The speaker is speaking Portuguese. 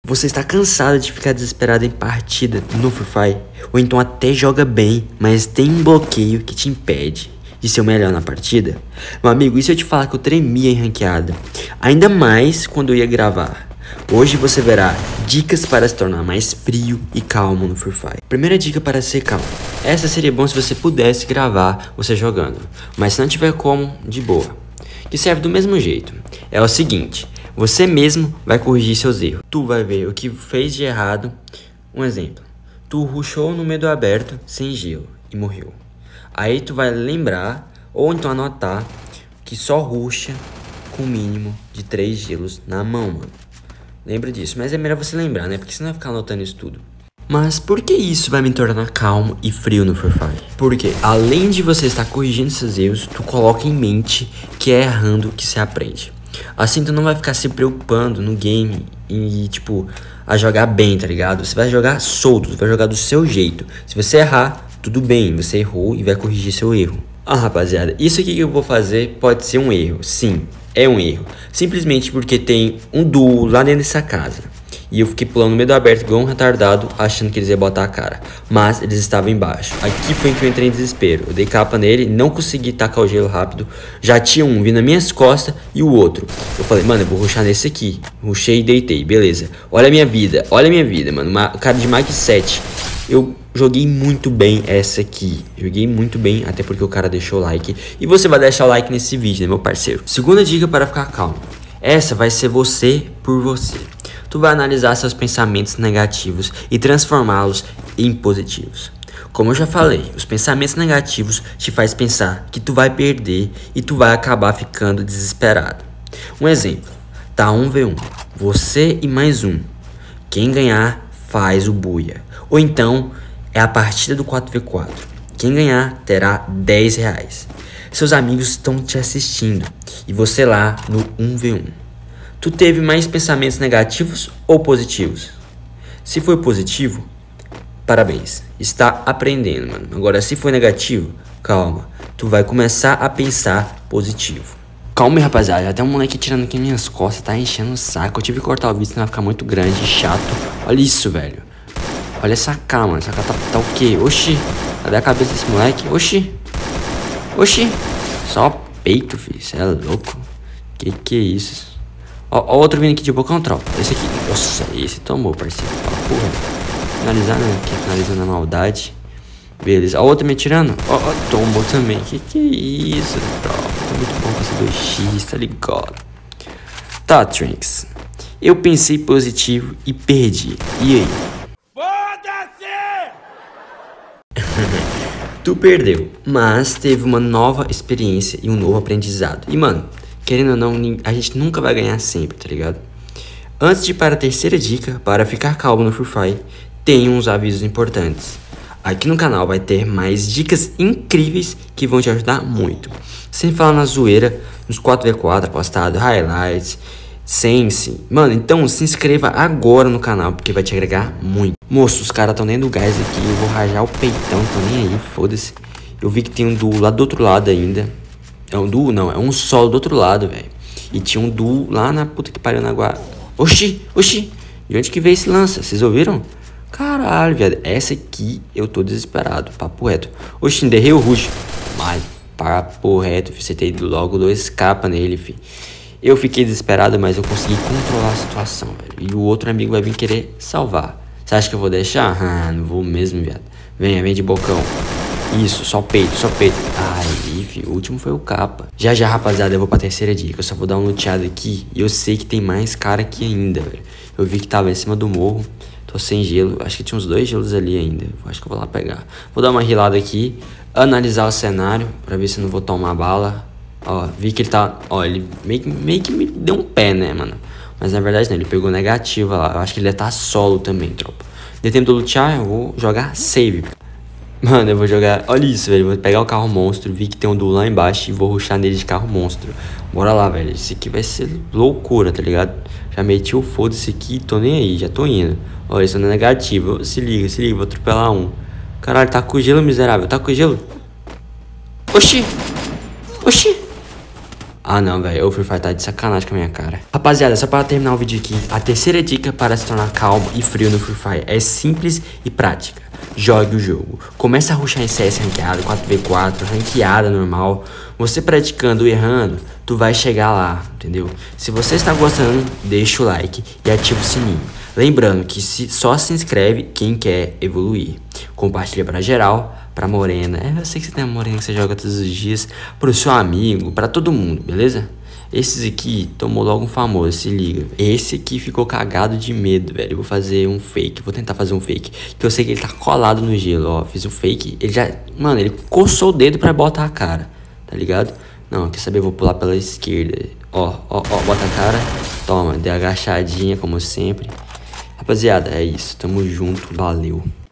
Você está cansado de ficar desesperado em partida no Free Fire? Ou então até joga bem, mas tem um bloqueio que te impede de ser o melhor na partida? Meu amigo, e se eu te falar que eu tremia em ranqueada? Ainda mais quando eu ia gravar. Hoje você verá dicas para se tornar mais frio e calmo no Free Fire. Primeira dica para ser calmo. Essa seria bom se você pudesse gravar você jogando, mas se não tiver como, de boa. Que serve do mesmo jeito. É o seguinte, você mesmo vai corrigir seus erros. Tu vai ver o que fez de errado. Um exemplo, tu rushou no meio do aberto sem gelo e morreu. Aí tu vai lembrar ou então anotar que só rusha com o mínimo de 3 gelos na mão, mano. Lembra disso, mas é melhor você lembrar, né? Porque você não vai ficar anotando isso tudo. Mas por que isso vai me tornar calmo e frio no Free Fire? Porque além de você estar corrigindo seus erros, tu coloca em mente que é errando que se aprende. Assim tu não vai ficar se preocupando no game e tipo, a jogar bem, tá ligado? Você vai jogar solto, você vai jogar do seu jeito. Se você errar, tudo bem, você errou e vai corrigir seu erro. Ah, rapaziada, isso aqui que eu vou fazer pode ser um erro, sim. É um erro, simplesmente porque tem um duo lá dentro dessa casa. E eu fiquei pulando no meio do aberto igual um retardado, achando que eles iam botar a cara. Mas eles estavam embaixo. Aqui foi em que eu entrei em desespero. Eu dei capa nele, não consegui tacar o gelo rápido. Já tinha um vindo nas minhas costas e o outro. Eu falei, mano, eu vou rushar nesse aqui. Rushei e deitei, beleza. Olha a minha vida, mano. Cara de Mag 7. Eu joguei muito bem essa aqui. Joguei muito bem, até porque o cara deixou o like. E você vai deixar o like nesse vídeo, né, meu parceiro? Segunda dica para ficar calmo. Essa vai ser você por você. Tu vai analisar seus pensamentos negativos e transformá-los em positivos. Como eu já falei, os pensamentos negativos te faz pensar que tu vai perder e tu vai acabar ficando desesperado. Um exemplo, tá 1v1, você e mais um. Quem ganhar faz o buia. Ou então é a partida do 4v4. Quem ganhar terá 10 reais. Seus amigos estão te assistindo e você lá no 1v1. Tu teve mais pensamentos negativos ou positivos? Se foi positivo, parabéns, está aprendendo, mano. Agora, se foi negativo, calma, tu vai começar a pensar positivo. Calma aí, rapaziada, já tem um moleque tirando aqui minhas costas, tá enchendo o saco. Eu tive que cortar o vídeo, senão vai ficar muito grande e chato. Olha isso, velho. Olha essa cara, mano, essa cara tá o quê? Oxi, cadê a cabeça desse moleque? Oxi, oxi, só peito, filho, cê é louco. Que é isso? Ó, outro vindo aqui de bocão, tropa. Esse aqui. Nossa, esse tomou, parceiro. Porra. Finalizar, né? Aqui, finalizando a maldade. Beleza. Ó, outro me atirando. Ó, tomou também. Que é isso, tropa? Tá muito bom com esse 2x, tá ligado? Tá, Trunks. Eu pensei positivo e perdi. E aí? Foda-se! Tu perdeu, mas teve uma nova experiência e um novo aprendizado. E, mano, querendo ou não, a gente nunca vai ganhar sempre, tá ligado? Antes de ir para a terceira dica, para ficar calmo no Free Fire, tem uns avisos importantes. Aqui no canal vai ter mais dicas incríveis que vão te ajudar muito. Sem falar na zoeira, nos 4v4 apostado, highlights, sense. Mano, então se inscreva agora no canal, porque vai te agregar muito. Moço, os caras estão dentro do gás aqui, eu vou rajar o peitão, tô nem aí, foda-se. Eu vi que tem um duo lá do outro lado ainda. É um duo? Não, é um solo do outro lado, velho. E tinha um duo lá na puta que pariu na guarda. Oxi, oxi. De onde que veio esse lança? Vocês ouviram? Caralho, viado. Essa aqui eu tô desesperado. Papo reto. Oxi, enderrei o rush. Mas, papo reto, filho. Você tem logo 2 capas nele, filho. Eu fiquei desesperado, mas eu consegui controlar a situação, velho. E o outro amigo vai vir querer salvar. Você acha que eu vou deixar? Ah, não vou mesmo, viado. Venha, vem de bocão. Isso, só peito, só peito. Aí, filho, o último foi o capa. Já, rapaziada, eu vou pra terceira dica. Eu só vou dar um luteado aqui. E eu sei que tem mais cara aqui ainda, velho. Eu vi que tava em cima do morro. Tô sem gelo. Acho que tinha uns 2 gelos ali ainda. Acho que eu vou lá pegar. Vou dar uma rilada aqui. Analisar o cenário. Pra ver se eu não vou tomar bala. Ó, vi que ele tá... Ó, ele meio que me deu um pé, né, mano? Mas na verdade não, ele pegou negativa lá. Eu acho que ele tá solo também, tropa. Dê tempo de lutear, eu vou jogar save. Mano, eu vou jogar... Olha isso, velho. Vou pegar o carro monstro. Vi que tem um duo lá embaixo e vou rushar nele de carro monstro. Bora lá, velho. Esse aqui vai ser loucura, tá ligado? Já meti o foda-se aqui. Tô nem aí. Já tô indo. Olha, isso não é negativo. Se liga. Vou atropelar um. Caralho, tá com gelo, miserável. Tá com gelo. Oxi. Oxi. Ah não, velho, o Free Fire tá de sacanagem com a minha cara. Rapaziada, só para terminar o vídeo aqui, a terceira dica para se tornar calmo e frio no Free Fire é simples e prática. Jogue o jogo. Comece a rushar em CS ranqueado, 4v4, ranqueada normal. Você praticando e errando, tu vai chegar lá, entendeu? Se você está gostando, deixa o like e ativa o sininho. Lembrando que só se inscreve quem quer evoluir. Compartilha pra geral, pra morena. Eu sei que você tem uma morena que você joga todos os dias. Pro seu amigo, pra todo mundo, beleza? Esses aqui tomou logo um famoso, se liga. Esse aqui ficou cagado de medo, velho. Eu vou fazer um fake, vou tentar fazer um fake. Que eu sei que ele tá colado no gelo, ó. Fiz um fake, ele já... Mano, ele coçou o dedo pra botar a cara, tá ligado? Não, quer saber, eu vou pular pela esquerda. Ó, bota a cara. Toma, dei agachadinha, como sempre. Rapaziada, é isso, tamo junto, valeu.